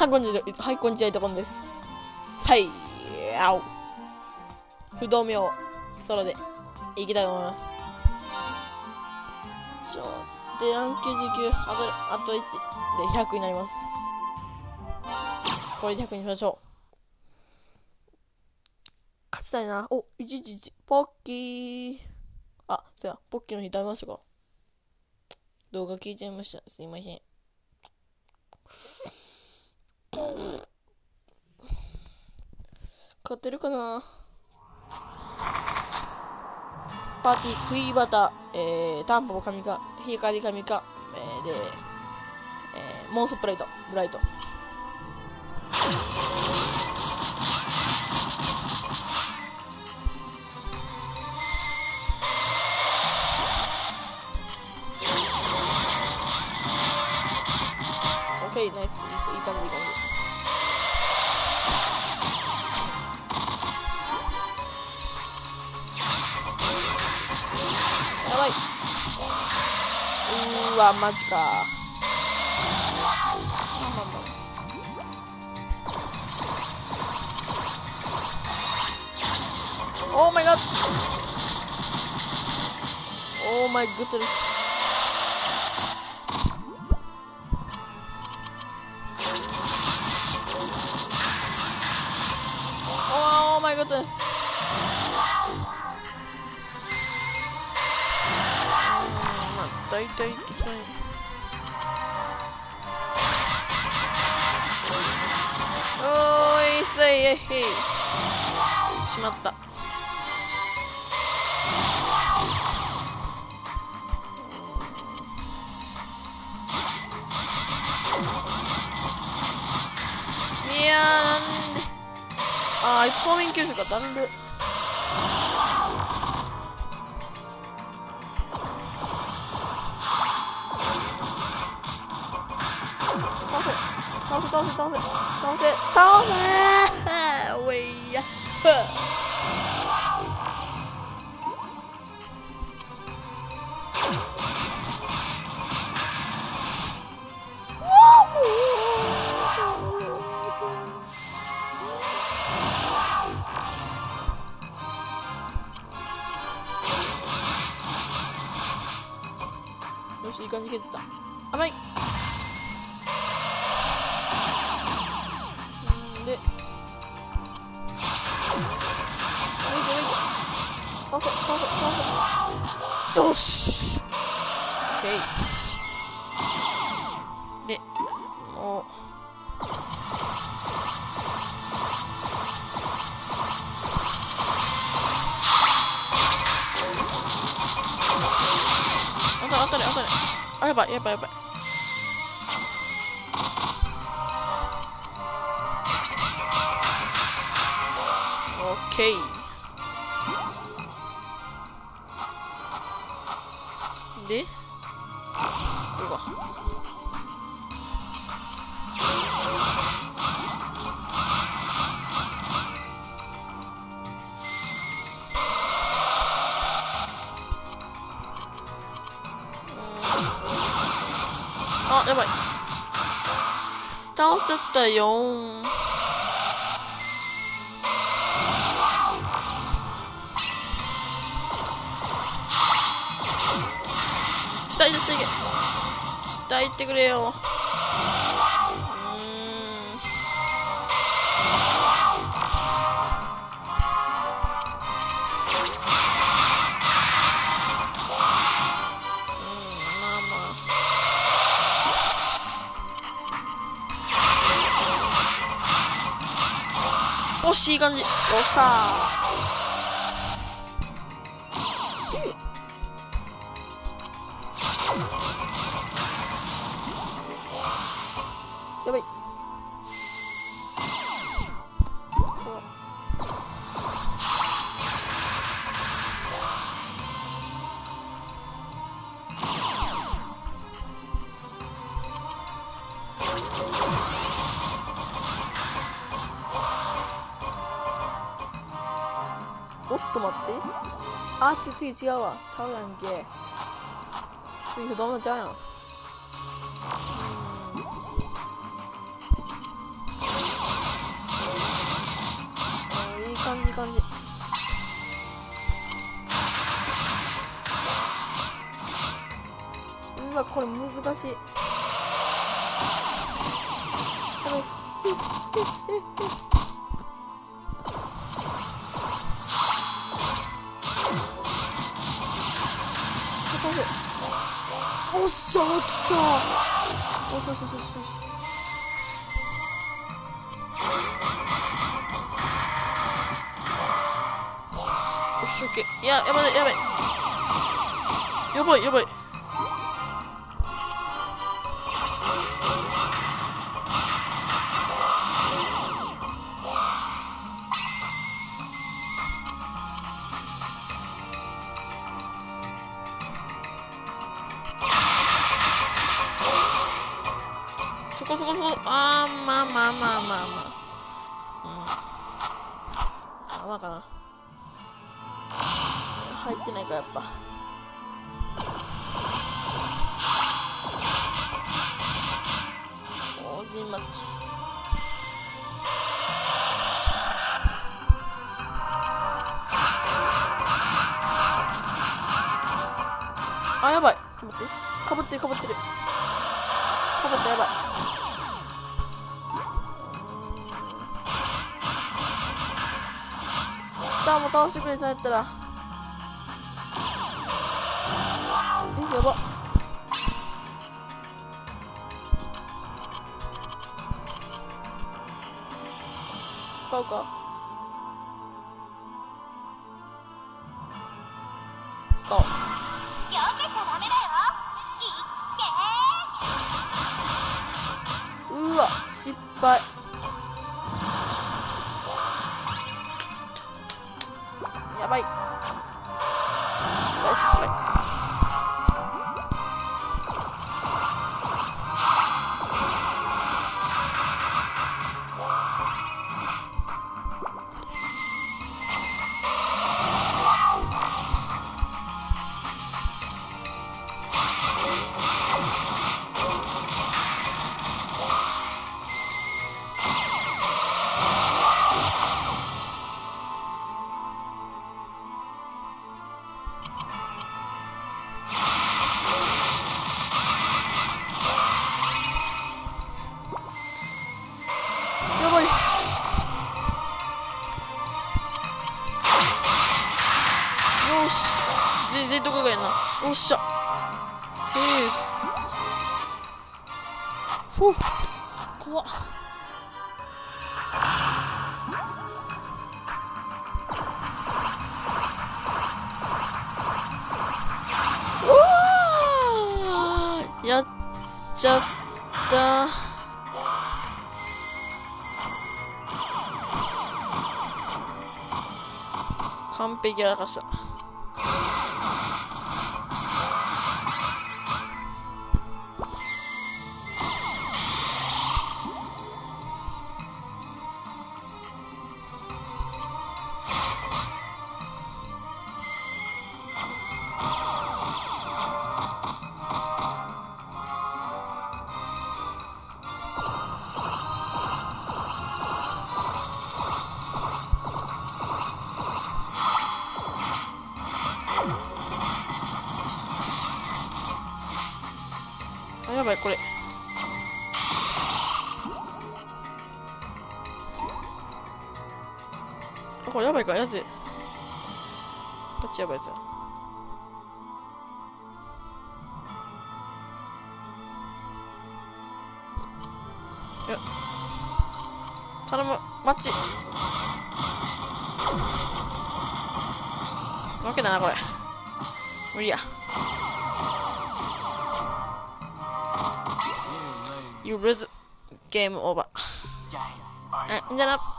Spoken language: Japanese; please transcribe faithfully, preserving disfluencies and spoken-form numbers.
はい、こんにちは。はい、こんにちは、いとこんです。はい、あお。不動明、ソロで、いきたいと思います。ちょ、で、ランきゅうじゅうきゅう、あと、あといちでひゃくになります。これでひゃくにしましょう。勝ちたいな。お、いちいちいち、ポッキー。あ、そうや、ポッキーの日食べましたか？動画聞いちゃいました。すいません。勝てるかな。パーティー、クイーバタ、えー、タンポポ神か、光神か、えー、で、えー、モンストプライト、ブライト。オッケー、ナイス、いい、いい感じ、いい感じ。やばい。うーわ、マジか。オーマイガッド。オーマイグッドです。オーマイグッドです。だいたい適当に。おーい、せいえい。しまった。いやー、なんで。あー、あいつ方面吸収か、だんで。倒せ、倒せ、倒せ、倒せ、倒せ、倒せーウェイヤッフー。よし、いい感じに蹴ってた。危ない。んで、倒せ、倒せ、倒せ。よし。オッケー。で、もう。あた、あたれ、あたれ。あ、やばい、やばい、やばい。オッケー。で、ここか。あ、やばい。倒しちゃったよーん。下行って、下行け。下行ってくれよ。うーん。おし、いい感じ。よっしゃー。やばい。おっと待って。あ、ち、次違うわ。ちゃうやんけ。次不動のちゃうやん。 難しい。おっしゃー、来た。よしよしよしよしよし。よし、オッケー。いや、やばいやばいやばいやばい。そこそこそこ、あー、まあまあまあまあまあ。うん。あ、まあかな。入ってないか、やっぱ。大神町。あ、やばい。ちょっと待って。かぶってるかぶってる。かぶった、やばい。スターも倒してくれさやったら。え、やば。使うか。使おう。うわ、失敗。やばい。大失敗。やばい。よし。全然どこがやんな。おっしゃ。セーフ。ふう。怖っ。うわー、やっちゃった。完璧やらかした。あ、やばい、これ。あ、これやばいか、やつ。こっちやばいやつや。いや。頼む、マッチ。負けだな、これ。無理や。You lose. Game over. あ、じゃあな。